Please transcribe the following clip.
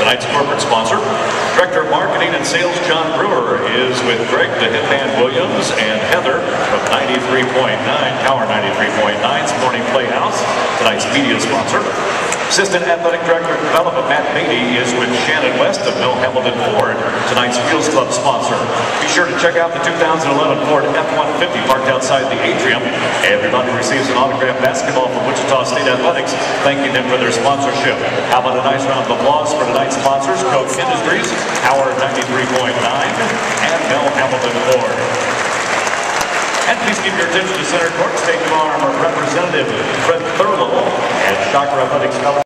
tonight's corporate sponsor. Director of Marketing and Sales John Brewer is with Greg the Hitman Williams and Heather from 93.9, Tower 93.9's Morning Playhouse, tonight's media sponsor. Assistant Athletic Director of Development Matt Beatty is with Shannon West of Mel Hambelton Ford, tonight's Wheels Club sponsor. Be sure to check out the 2011 Ford F-150 parked outside the atrium. Everybody receives an autographed basketball from Wichita State Athletics, thanking them for their sponsorship. How about a nice round of applause for tonight's sponsors, Coke Industries, Power 93.9, and Mel Hambelton Ford. And please keep your attention to center court. State Farm Representative Fred Thurlow and Shocker Athletics.